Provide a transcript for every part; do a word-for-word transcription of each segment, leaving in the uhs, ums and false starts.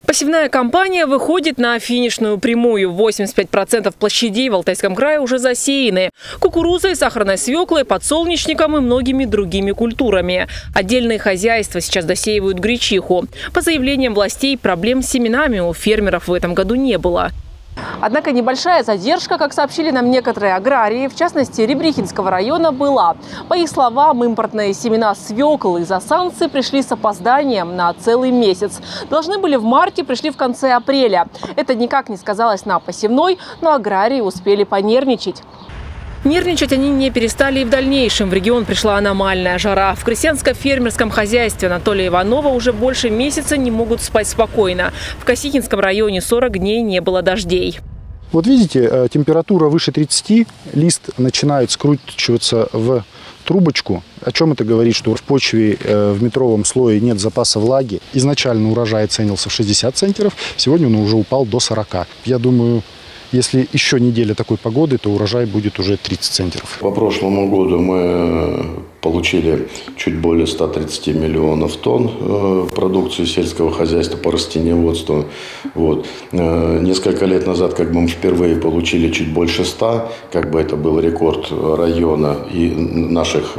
Посевная кампания выходит на финишную прямую. восемьдесят пять процентов площадей в Алтайском крае уже засеяны. Кукурузой, сахарной свеклой, подсолнечником и многими другими культурами. Отдельные хозяйства сейчас досеивают гречиху. По заявлениям властей, проблем с семенами у фермеров в этом году не было. Однако небольшая задержка, как сообщили нам некоторые аграрии, в частности Ребрихинского района, была. По их словам, импортные семена свеклы из-за санкций пришли с опозданием на целый месяц. Должны были в марте, пришли в конце апреля. Это никак не сказалось на посевной, но аграрии успели понервничать. Нервничать они не перестали и в дальнейшем. В регион пришла аномальная жара. В крестьянско-фермерском хозяйстве Анатолия Иванова уже больше месяца не могут спать спокойно. В Косихинском районе сорок дней не было дождей. Вот видите, температура выше тридцати, лист начинает скручиваться в трубочку. О чем это говорит? Что в почве в метровом слое нет запаса влаги. Изначально урожай ценился в шестьдесят центнеров, сегодня он уже упал до сорока. Я думаю, если еще неделя такой погоды, то урожай будет уже тридцать центнеров. По прошлому году мы получили чуть более ста тридцати миллионов тонн продукции сельского хозяйства по растениеводству. Вот. Несколько лет назад как бы мы впервые получили чуть больше ста, как бы это был рекорд района и наших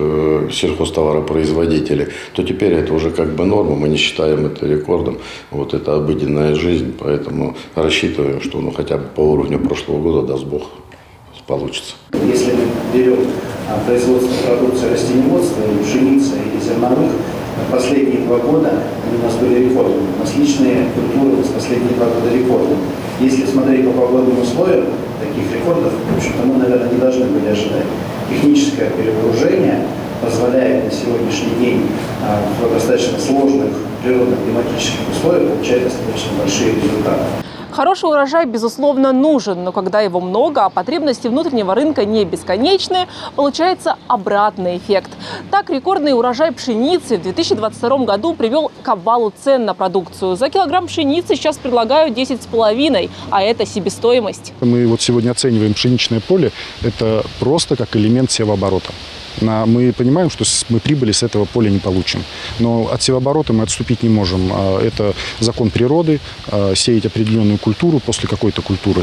сельхозтоваропроизводителей, то теперь это уже как бы норма, мы не считаем это рекордом. Вот это обыденная жизнь, поэтому рассчитываем, что ну, хотя бы по уровню прошлого года, даст Бог, получится. Если мы берем производство продукции растениеводства, пшеницы и зерновых, последние два года у нас были рекордными. Масличные культуры у нас последние два года рекордными. Если смотреть по погодным условиям, таких рекордов, в общем-то, мы, наверное, не должны были ожидать. Техническое перевооружение позволяет на сегодняшний день в достаточно сложных природно-климатических условиях получать достаточно большие результаты. Хороший урожай, безусловно, нужен, но когда его много, а потребности внутреннего рынка не бесконечны, получается обратный эффект. Так, рекордный урожай пшеницы в две тысячи двадцать втором году привел к обвалу цен на продукцию. За килограмм пшеницы сейчас предлагают десять с половиной, а это себестоимость. Мы вот сегодня оцениваем пшеничное поле, это просто как элемент севооборота. Мы понимаем, что мы прибыли с этого поля не получим. Но от севооборота мы отступить не можем. Это закон природы, сеять определенную культуру после какой-то культуры.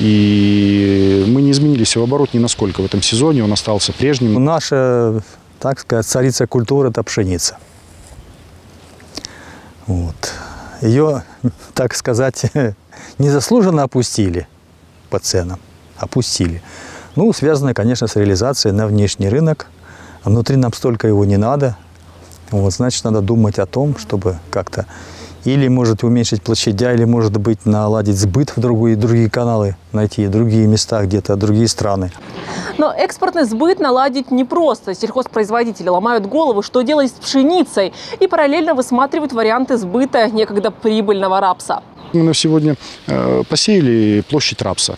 И мы не изменили севооборот ни насколько в этом сезоне, он остался прежним. Наша, так сказать, царица культуры – это пшеница. Вот. Ее, так сказать, незаслуженно опустили по ценам. Опустили. Ну, связано, конечно, с реализацией на внешний рынок. Внутри нам столько его не надо. Вот, значит, надо думать о том, чтобы как-то или, может, уменьшить площадя, или, может быть, наладить сбыт в другие, другие каналы, найти другие места где-то, другие страны. Но экспортный сбыт наладить непросто. Сельхозпроизводители ломают голову, что делать с пшеницей, и параллельно высматривают варианты сбыта некогда прибыльного рапса. Мы на сегодня э, посеяли площадь рапса.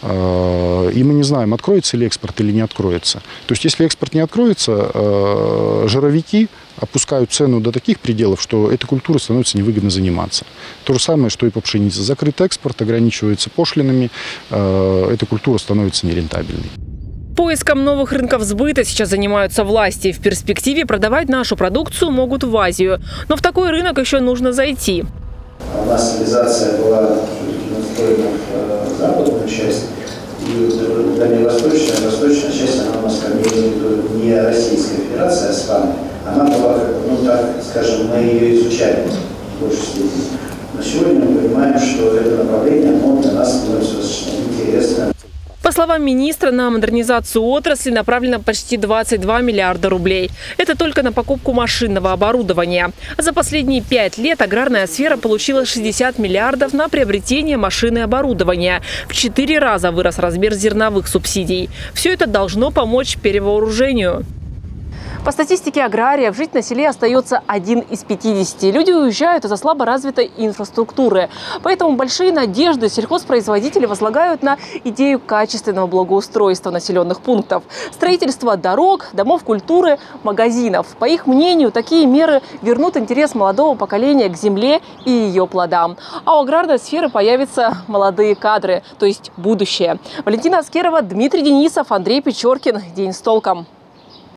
И мы не знаем, откроется ли экспорт или не откроется. То есть, если экспорт не откроется, жировики опускают цену до таких пределов, что этой культурой становится невыгодно заниматься. То же самое, что и по пшенице. Закрыт экспорт, ограничивается пошлинами, эта культура становится нерентабельной. Поиском новых рынков сбыта сейчас занимаются власти. В перспективе продавать нашу продукцию могут в Азию. Но в такой рынок еще нужно зайти. У нас реализация была настроена в западную часть, и дальневосточная, восточная часть, она у нас как бы не Российская Федерация, а страны. Она была, ну так скажем, мы ее изучали в большей степени. Но сегодня мы понимаем, что это направление, оно для нас становится достаточно интересным. По словам министра, на модернизацию отрасли направлено почти двадцать два миллиарда рублей. Это только на покупку машинного оборудования. За последние пять лет аграрная сфера получила шестьдесят миллиардов на приобретение машины и оборудования. В четыре раза вырос размер зерновых субсидий. Все это должно помочь перевооружению. По статистике аграриев, жить на селе остается один из пятидесяти. Люди уезжают из-за слабо развитой инфраструктуры. Поэтому большие надежды сельхозпроизводители возлагают на идею качественного благоустройства населенных пунктов. Строительство дорог, домов культуры, магазинов. По их мнению, такие меры вернут интерес молодого поколения к земле и ее плодам. А у аграрной сферы появятся молодые кадры, то есть будущее. Валентина Аскерова, Дмитрий Денисов, Андрей Печоркин. День с толком.